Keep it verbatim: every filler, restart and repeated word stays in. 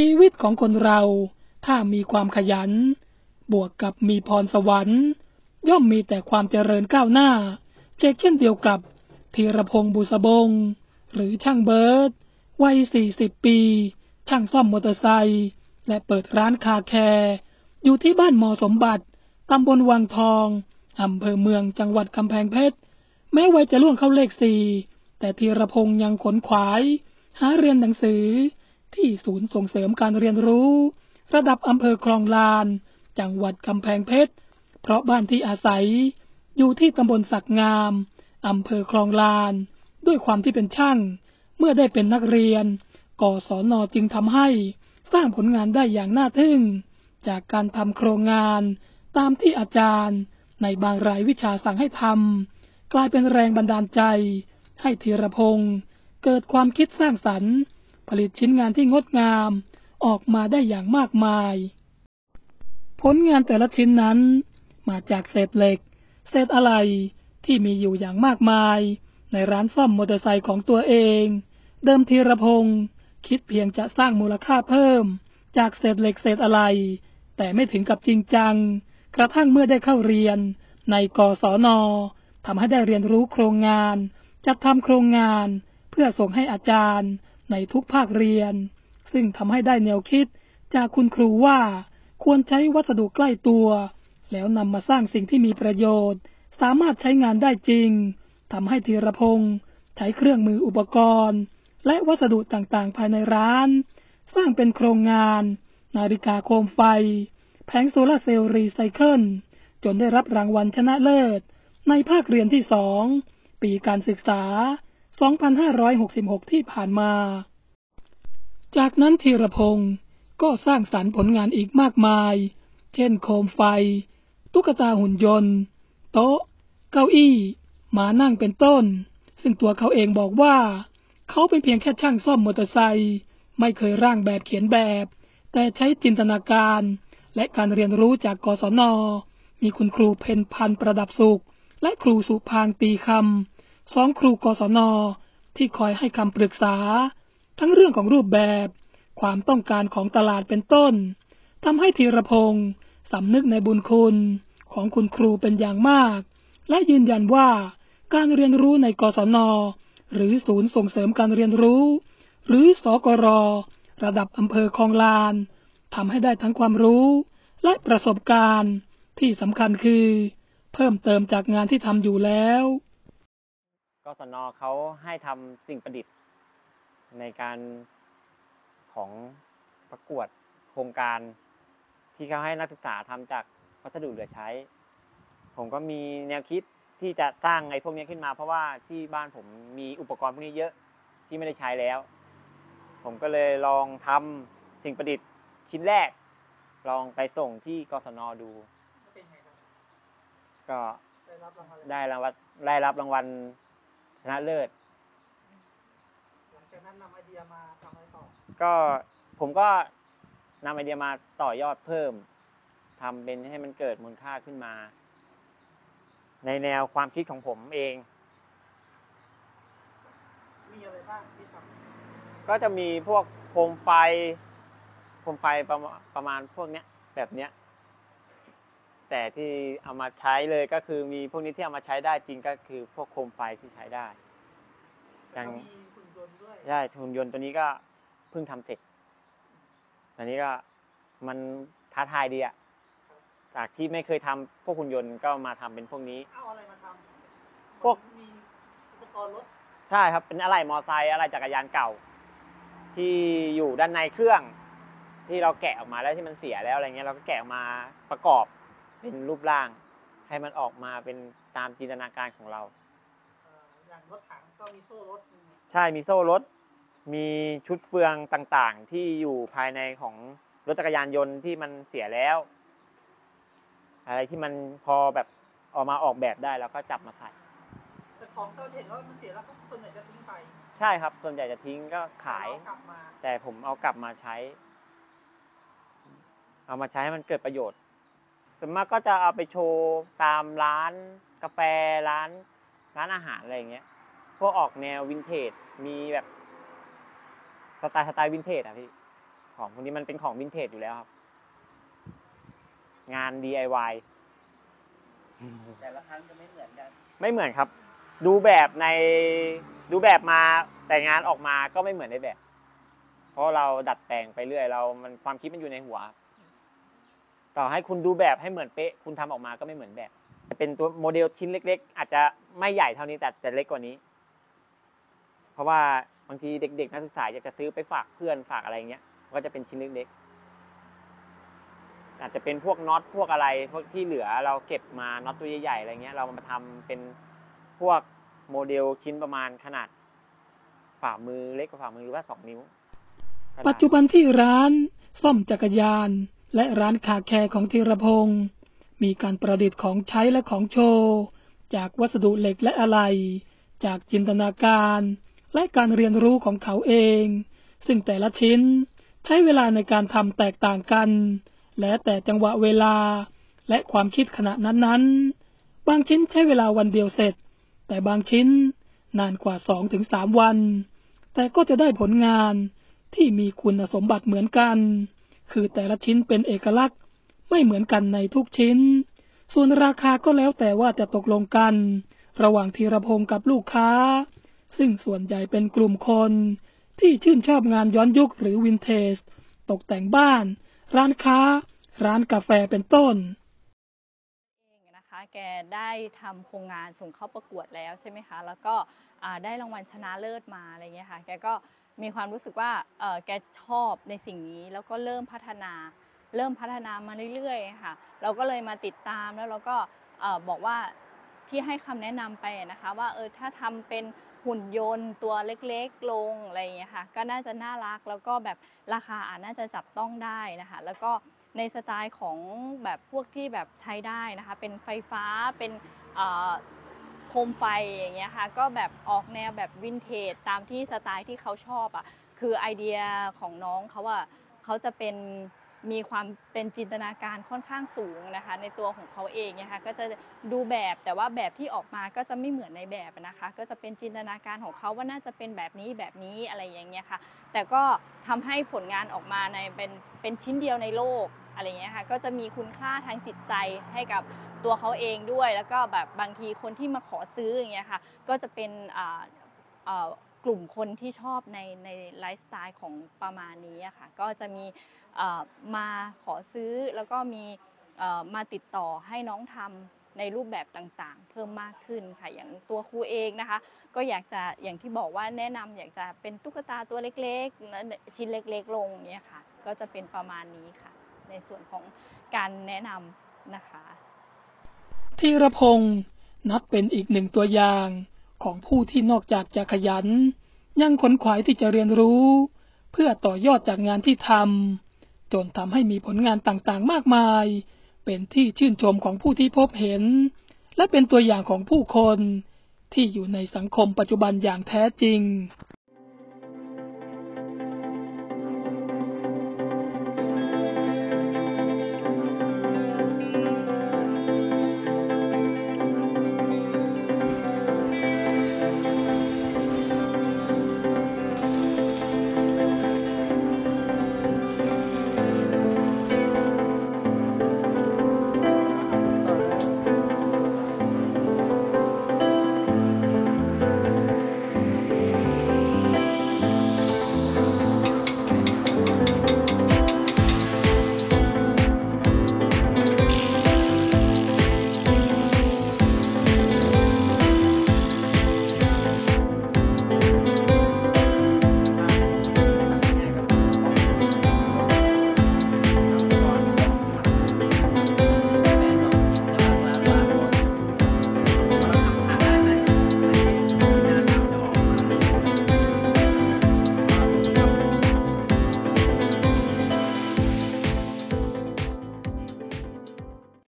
ชีวิตของคนเราถ้ามีความขยันบวกกับมีพรสวรรค์ย่อมมีแต่ความเจริญก้าวหน้าเช่นเช่นเดียวกับธีรพงษ์บุษบงหรือช่างเบิร์ตวัยสี่สิบปีช่างซ่อมมอเตอร์ไซค์และเปิดร้านคาแคร์อยู่ที่บ้านมอสมบัติตำบลวังทองอำเภอเมืองจังหวัดกำแพงเพชรแม้วัยจะล่วงเข้าเลขสี่แต่ธีรพงษ์ยังขนขวายหาเรียนหนังสือที่ศูนย์ส่งเสริมการเรียนรู้ระดับอำเภอคลองลานจังหวัดกำแพงเพชรเพราะบ้านที่อาศัยอยู่ที่ตำบลสักงามอำเภอคลองลานด้วยความที่เป็นช่างเมื่อได้เป็นนักเรียนกศน.จึงทำให้สร้างผลงานได้อย่างน่าทึ่งจากการทำโครงงานตามที่อาจารย์ในบางรายวิชาสั่งให้ทำกลายเป็นแรงบันดาลใจให้ธีรพงษ์เกิดความคิดสร้างสรรค์ผลิตชิ้นงานที่งดงามออกมาได้อย่างมากมายผลงานแต่ละชิ้นนั้นมาจากเศษเหล็กเศษอะไหล่ที่มีอยู่อย่างมากมายในร้านซ่อมมอเตอร์ไซค์ของตัวเองเดิมธีรพงษ์คิดเพียงจะสร้างมูลค่าเพิ่มจากเศษเหล็กเศษอะไหล่แต่ไม่ถึงกับจริงจังกระทั่งเมื่อได้เข้าเรียนในกศน.ทำให้ได้เรียนรู้โครงงานจัดทำโครงงานเพื่อส่งให้อาจารย์ในทุกภาคเรียนซึ่งทำให้ได้แนวคิดจากคุณครูว่าควรใช้วัสดุใกล้ตัวแล้วนำมาสร้างสิ่งที่มีประโยชน์สามารถใช้งานได้จริงทำให้ธีรพงษ์ใช้เครื่องมืออุปกรณ์และวัสดุต่างๆภายในร้านสร้างเป็นโครงงานนาฬิกาโคมไฟแผงโซลาร์เซลล์รีไซเคิลจนได้รับรางวัลชนะเลิศในภาคเรียนที่สองปีการศึกษาสองพันห้าร้อยหกสิบหกที่ผ่านมาจากนั้นธีรพงษ์ก็สร้างสรรค์ผลงานอีกมากมายเช่นโคมไฟตุ๊กตาหุ่นยนต์โต๊ะเก้าอี้ม้านั่งเป็นต้นซึ่งตัวเขาเองบอกว่าเขาเป็นเพียงแค่ช่างซ่อมมอเตอร์ไซค์ไม่เคยร่างแบบเขียนแบบแต่ใช้จินตนาการและการเรียนรู้จากกศน.มีคุณครูเพ็ญพันธ์ประดับสุขและครูสุพางค์ตีคำสองครูกศน.ที่คอยให้คำปรึกษาทั้งเรื่องของรูปแบบความต้องการของตลาดเป็นต้นทำให้ธีรพงษ์สำนึกในบุญคุณของคุณครูเป็นอย่างมากและยืนยันว่าการเรียนรู้ในกศน.หรือศูนย์ส่งเสริมการเรียนรู้หรือสกร.ระดับอำเภอคลองลานทำให้ได้ทั้งความรู้และประสบการณ์ที่สำคัญคือเพิ่มเติมจากงานที่ทำอยู่แล้วกศน.เขาให้ทำสิ่งประดิษฐ์ในการของประกวดโครงการที่เขาให้นักศึกษาทำจากวัสดุเหลือใช้ผมก็มีแนวคิดที่จะสร้างไอ้พวกนี้ขึ้นมาเพราะว่าที่บ้านผมมีอุปกรณ์พวกนี้เยอะที่ไม่ได้ใช้แล้วผมก็เลยลองทำสิ่งประดิษฐ์ชิ้นแรกลองไปส่งที่กศน.ดูก็ได้รางวัลได้รับรางวัลชนะเลิศหลังจากนั้นนำไอเดียมาทำอะไรต่อก็ผมก็นำไอเดียมาต่อยอดเพิ่มทำเป็นให้มันเกิดมูลค่าขึ้นมาในแนวความคิดของผมเองมีอะไรบ้างที่ทำก็จะมีพวกโคมไฟโคมไฟประมาณประมาณพวกเนี้ยแบบเนี้ยแต่ที่เอามาใช้เลยก็คือมีพวกนี้ที่เอามาใช้ได้จริงก็คือพวกโคมไฟที่ใช้ได้อย่างมีหุ่นยนต์ด้วยใช่หุ่นยนต์ตัวนี้ก็เพิ่งทำเสร็จอันนี้ก็มันท้าทายดีอะจากที่ไม่เคยทำพวกหุ่นยนต์ก็มาทำเป็นพวกนี้เอาอะไรมาทำพวกมีอุปกรณ์รถใช่ครับเป็นอะไหล่มอไซค์อะไหล่จักรยานเก่าที่อยู่ด้านในเครื่องที่เราแกะออกมาแล้วที่มันเสียแล้วอะไรเงี้ยเราก็แกะออกมาประกอบเป็นรูปร่างให้มันออกมาเป็นตามจินตนาการของเราอย่างรถถังก็มีโซ่รถใช่มีโซ่รถมีชุดเฟืองต่างๆที่อยู่ภายในของรถจักรยานยนต์ที่มันเสียแล้วอะไรที่มันพอแบบออกมาออกแบบได้แล้วก็จับมาใส่แต่ของเราเห็นว่ามันเสียแล้วก็ส่วนใหญ่จะทิ้งไปใช่ครับส่วนใหญ่จะทิ้งก็ขายแต่ผมเอากลับมาใช้เอามาใช้ให้มันเกิดประโยชน์ส่วนมากก็จะเอาไปโชว์ตามร้านกาแฟร้านร้านอาหารอะไรอย่างเงี้ยพวกออกแนววินเทจมีแบบสไตล์สไตล์วินเทจอ่ะพี่ขของพวกนี้มันเป็นของวินเทจอยู่แล้วครับงาน ดี ไอ วายแต่ละครั้งจะไม่เหมือนกันไม่เหมือนครับดูแบบในดูแบบมาแต่งานออกมาก็ไม่เหมือนในแบบเพราะเราดัดแปลงไปเรื่อยเรามันความคิดมันอยู่ในหัวต่อให้คุณดูแบบให้เหมือนเป๊ะคุณทำออกมาก็ไม่เหมือนแบบเป็นตัวโมเดลชิ้นเล็กๆอาจจะไม่ใหญ่เท่านี้แต่จะเล็กกว่านี้เพราะว่าบางทีเด็กๆนักศึกษาอยากจะซื้อไปฝากเพื่อนฝากอะไรเงี้ยก็จะเป็นชิ้นเล็กๆอาจจะเป็นพวกน็อตพวกอะไรพวกที่เหลือเราเก็บมาน็อตตัวใหญ่ๆอะไรเงี้ยเรามาทำเป็นพวกโมเดลชิ้นประมาณขนาดฝ่ามือเล็กกว่าฝ่ามือหรือว่าสองนิ้วปัจจุบันที่ร้านซ่อมจักรยานและร้านคาแคร์ของธีรพงศ์มีการประดิษฐ์ของใช้และของโชว์จากวัสดุเหล็กและอะไหล่จากจินตนาการและการเรียนรู้ของเขาเองซึ่งแต่ละชิ้นใช้เวลาในการทำแตกต่างกันและแต่จังหวะเวลาและความคิดขณะนั้นๆบางชิ้นใช้เวลาวันเดียวเสร็จแต่บางชิ้นนานกว่า สองถึงสาม วันแต่ก็จะได้ผลงานที่มีคุณสมบัติเหมือนกันคือแต่ละชิ้นเป็นเอกลักษณ์ไม่เหมือนกันในทุกชิ้นส่วนราคาก็แล้วแต่ว่าจะตกลงกันระหว่างธีรพงศ์กับลูกค้าซึ่งส่วนใหญ่เป็นกลุ่มคนที่ชื่นชอบงานย้อนยุคหรือวินเทจตกแต่งบ้านร้านค้าร้านกาแฟเป็นต้นเองนะคะแกได้ทำโครงงานส่งเข้าประกวดแล้วใช่ไหมคะแล้วก็ได้รางวัลชนะเลิศมาอะไรเงี้ยค่ะแกก็มีความรู้สึกว่าแกชอบในสิ่งนี้แล้วก็เริ่มพัฒนาเริ่มพัฒนามาเรื่อยๆค่ะเราก็เลยมาติดตามแล้วเราก็บอกว่าที่ให้คำแนะนำไปนะคะว่าเออถ้าทำเป็นหุ่นยนต์ตัวเล็กๆลงอะไรอย่างเงี้ยค่ะก็น่าจะน่ารักแล้วก็แบบราคาอาจน่าจะจับต้องได้นะคะแล้วก็ในสไตล์ของแบบพวกที่แบบใช้ได้นะคะเป็นไฟฟ้าเป็นโคมไฟอย่างเงี้ยค่ะก็แบบออกแนวแบบวินเทจตามที่สไตล์ที่เขาชอบอ่ะคือไอเดียของน้องเขาอ่ะเขาจะเป็นมีความเป็นจินตนาการค่อนข้างสูงนะคะในตัวของเขาเองนะคะก็จะดูแบบแต่ว่าแบบที่ออกมาก็จะไม่เหมือนในแบบนะคะก็จะเป็นจินตนาการของเขาว่าน่าจะเป็นแบบนี้แบบนี้อะไรอย่างเงี้ยค่ะแต่ก็ทำให้ผลงานออกมาในเป็นเป็นชิ้นเดียวในโลกอะไรเงี้ยค่ะก็จะมีคุณค่าทางจิตใจให้กับตัวเขาเองด้วยแล้วก็แบบบางทีคนที่มาขอซื้ออย่างเงี้ยค่ะก็จะเป็นอ่าอ่ากลุ่มคนที่ชอบในในไลฟ์สไตล์ของประมาณนี้ค่ะก็จะมีมาขอซื้อแล้วก็มีมาติดต่อให้น้องทำในรูปแบบต่างๆเพิ่มมากขึ้นค่ะอย่างตัวครูเองนะคะก็อยากจะอย่างที่บอกว่าแนะนำอยากจะเป็นตุ๊กตาตัวเล็กๆชิ้นเล็กๆลงเนี่ยค่ะก็จะเป็นประมาณนี้ค่ะในส่วนของการแนะนำนะคะธีรพงศ์นับเป็นอีกหนึ่งตัวอย่างของผู้ที่นอกจากจะขยันยังขวนขวายที่จะเรียนรู้เพื่อต่อยอดจากงานที่ทำจนทำให้มีผลงานต่างๆมากมายเป็นที่ชื่นชมของผู้ที่พบเห็นและเป็นตัวอย่างของผู้คนที่อยู่ในสังคมปัจจุบันอย่างแท้จริง